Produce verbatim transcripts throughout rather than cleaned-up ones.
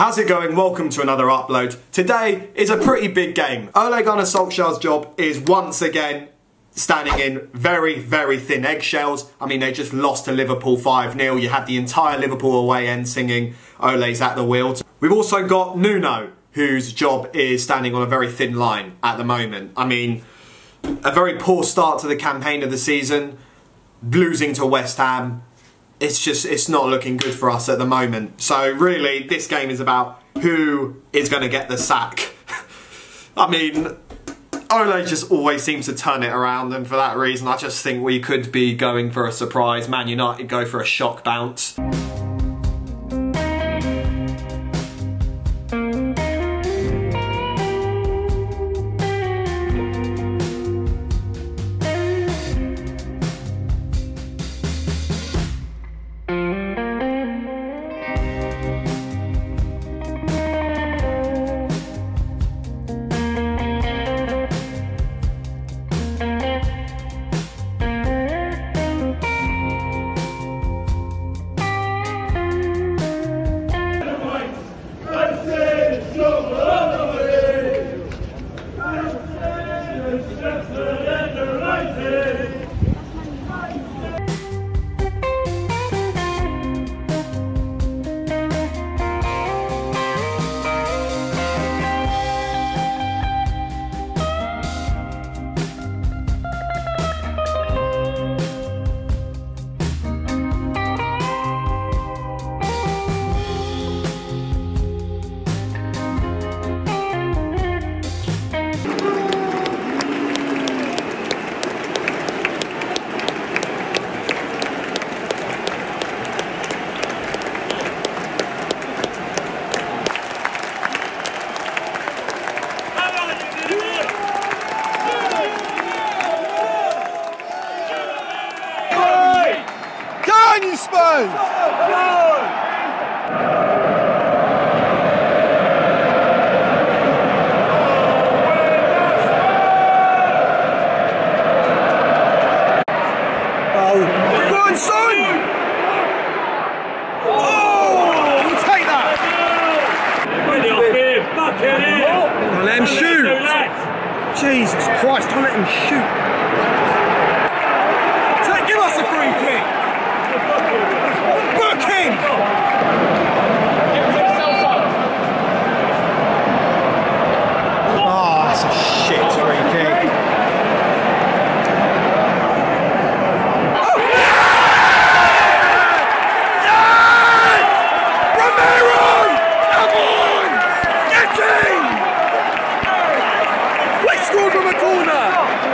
How's it going? Welcome to another upload. Today is a pretty big game. Ole Gunnar Solskjaer's job is once again standing in very, very thin eggshells. I mean, they just lost to Liverpool five nil. You have the entire Liverpool away end singing Ole's at the wheel. We've also got Nuno, whose job is standing on a very thin line at the moment. I mean, a very poor start to the campaign of the season, losing to West Ham. It's just, it's not looking good for us at the moment. So really, this game is about who is going to get the sack. I mean, Ole just always seems to turn it around, and for that reason, I just think we could be going for a surprise. Man United go for a shock bounce. Spurs! Run, son! Oh, we'll take that! Don't let him shoot! Jesus Christ, don't let him shoot! Take, give us a free kick! King! Oh, that's a shit free kick. Oh. Yes! Romero! Come on! Get in! We scored from a corner!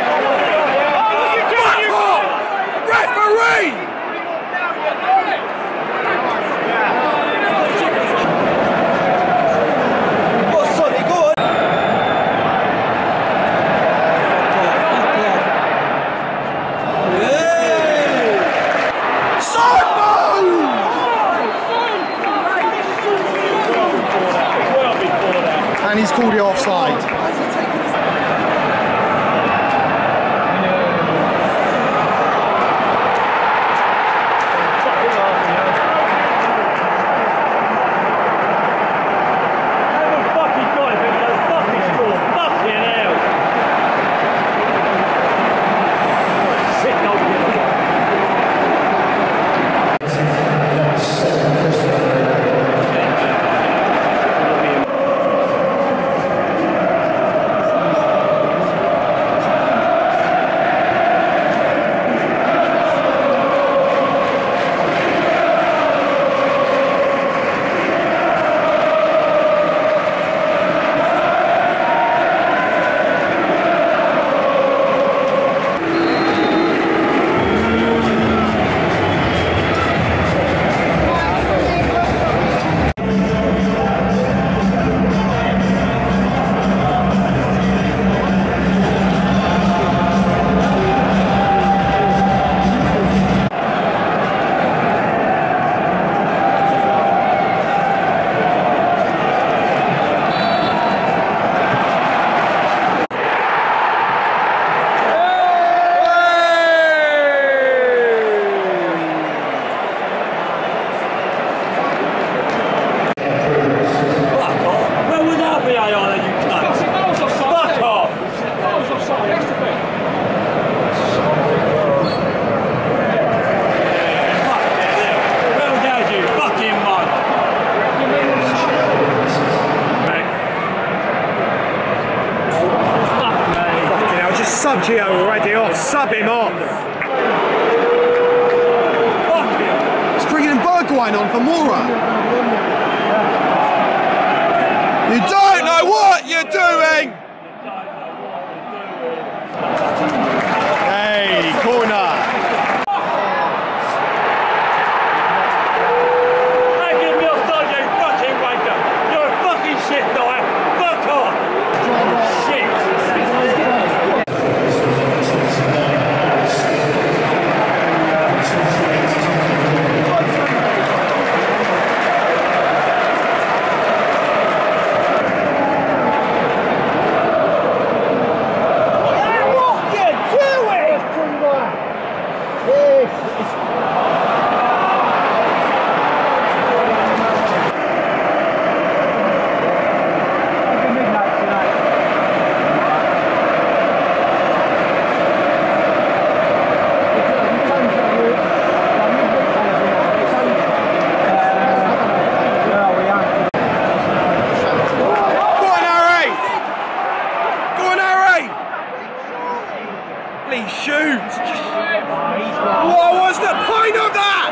Fuck off! Referee! And he's called it offside. line on for Moura. You don't know what you're doing! Hey, corner. Please shoot! What was the point of that?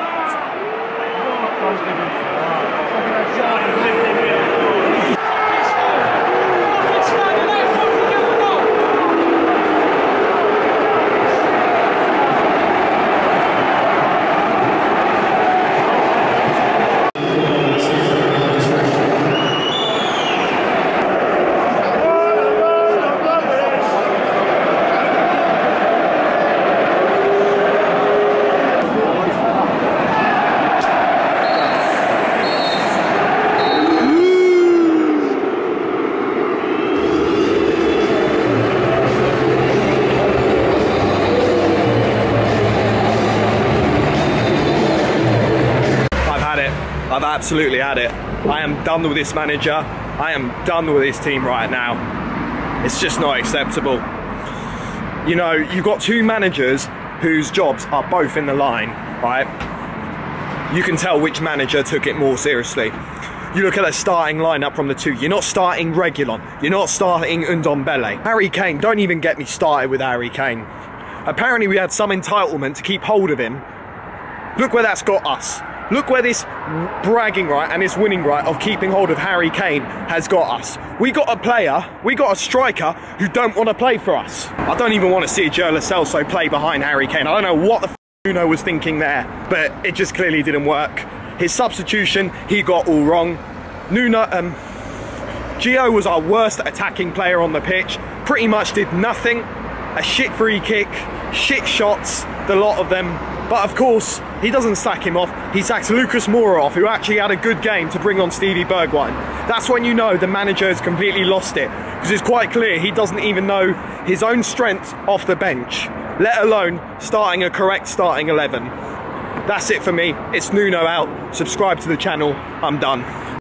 I've absolutely had it. I am done with this manager. I am done with this team right now. It's just not acceptable. You know, you've got two managers whose jobs are both in the line, right? You can tell which manager took it more seriously. You look at the starting lineup from the two. You're not starting Reguilon. You're not starting Ndombele. Harry Kane, don't even get me started with Harry Kane. Apparently we had some entitlement to keep hold of him. Look where that's got us. Look where this bragging right and this winning right of keeping hold of Harry Kane has got us. We got a player, we got a striker who don't want to play for us. I don't even want to see Joe Lo Celso play behind Harry Kane. I don't know what the f Nuno was thinking there, but it just clearly didn't work. His substitution, he got all wrong. Nuno, um, Gio was our worst attacking player on the pitch. Pretty much did nothing. A shit free kick, shit shots, the lot of them. But of course, he doesn't sack him off. He sacks Lucas Moura off, who actually had a good game to bring on Stevie Bergwijn. That's when you know the manager has completely lost it, because it's quite clear he doesn't even know his own strength off the bench, let alone starting a correct starting eleven. That's it for me. It's Nuno out. Subscribe to the channel. I'm done.